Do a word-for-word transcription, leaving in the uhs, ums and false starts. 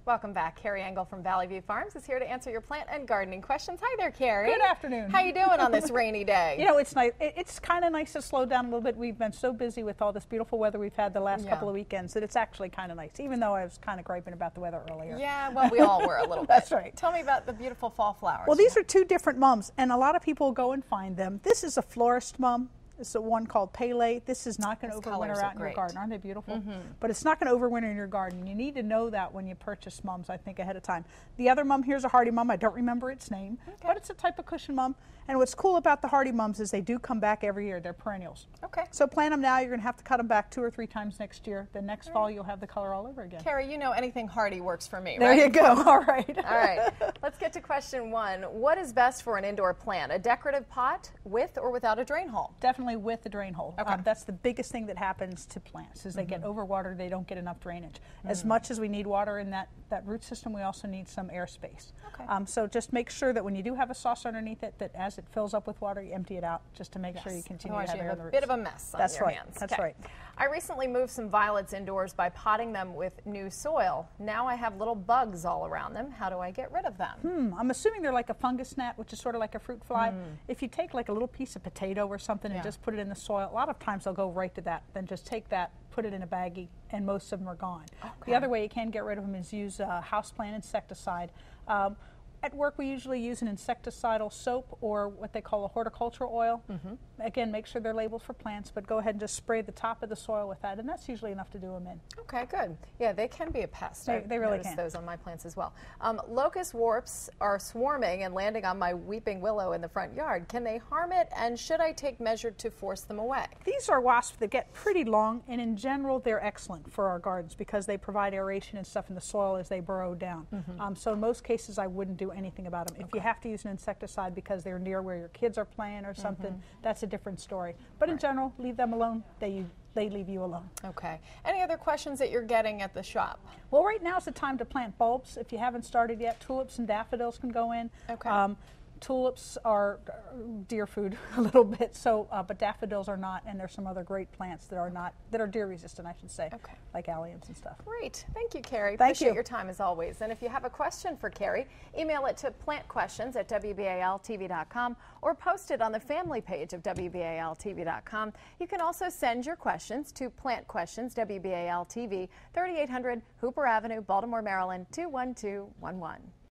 Welcome back. Carrie Engel from Valley View Farms is here to answer your plant and gardening questions. Hi there, Carrie. Good afternoon. How you doing on this rainy day? You know, it's nice. It's kind of nice to slow down a little bit. We've been so busy with all this beautiful weather we've had the last Yeah. couple of weekends that it's actually kind of nice, even though I was kind of griping about the weather earlier. Yeah, well, we all were a little bit. That's right. Tell me about the beautiful fall flowers. Well, these are two different mums, and a lot of people go and find them. This is a florist mum. It's the one called Pele. This is not going to overwinter out in your garden. Aren't they beautiful? Mm-hmm. But it's not going to overwinter in your garden. You need to know that when you purchase mums, I think, ahead of time. The other mum here is a hardy mum. I don't remember its name, okay. but it's a type of cushion mum. And what's cool about the hardy mums is they do come back every year. They're perennials. Okay. So plant them now. You're going to have to cut them back two or three times next year. Then next all fall, right. you'll have the color all over again. Carrie, you know anything hardy works for me, there right? There you go. All right. All right. Let's get to question one. What is best for an indoor plant? A decorative pot with or without a drain hole? Definitely with the drain hole. Okay. Um, that's the biggest thing that happens to plants is they mm-hmm. get overwatered. They don't get enough drainage. Mm-hmm. As much as we need water in that, that root system, we also need some air space. Okay. Um, so just make sure that when you do have a saucer underneath it, that as it fills up with water, you empty it out just to make yes. sure you continue Otherwise to have you air have in the a roots. bit of a mess on That's your right. hands. That's okay. right. I recently moved some violets indoors by potting them with new soil. Now I have little bugs all around them. How do I get rid of them? Hmm. I'm assuming they're like a fungus gnat, which is sort of like a fruit fly. Mm. If you take like a little piece of potato or something yeah. and just put it in the soil, a lot of times they'll go right to that. Then just take that, put it in a baggie, and most of them are gone. Okay. The other way you can get rid of them is use uh, houseplant insecticide. Um, At work, we usually use an insecticidal soap or what they call a horticultural oil. Mm-hmm. Again, make sure they're labeled for plants, but go ahead and just spray the top of the soil with that, and that's usually enough to do them in. Okay, good. Yeah, they can be a pest. They, I've they really noticed can. those on my plants as well. Um, locust wasps are swarming and landing on my weeping willow in the front yard. Can they harm it, and should I take measure to force them away? These are wasps that get pretty long, and in general, they're excellent for our gardens because they provide aeration and stuff in the soil as they burrow down. Mm-hmm. um, so in most cases, I wouldn't do anything about them. If okay. you have to use an insecticide because they're near where your kids are playing or something, mm-hmm. that's a different story. But right. in general, leave them alone. They, they leave you alone. Okay. Any other questions that you're getting at the shop? Well, right now is the time to plant bulbs. If you haven't started yet, tulips and daffodils can go in. Okay. Um, Tulips are deer food a little bit, so uh, but daffodils are not, and there's some other great plants that are not that are deer resistant, I should say, okay. like alliums and stuff. Great, thank you, Carrie. Thank Appreciate you. your time as always. And if you have a question for Carrie, email it to plantquestions at W B A L T V dot com or post it on the family page of W B A L T V dot com. You can also send your questions to Plant Questions, W B A L T V, thirty-eight hundred Hooper Avenue, Baltimore, Maryland two one two one one.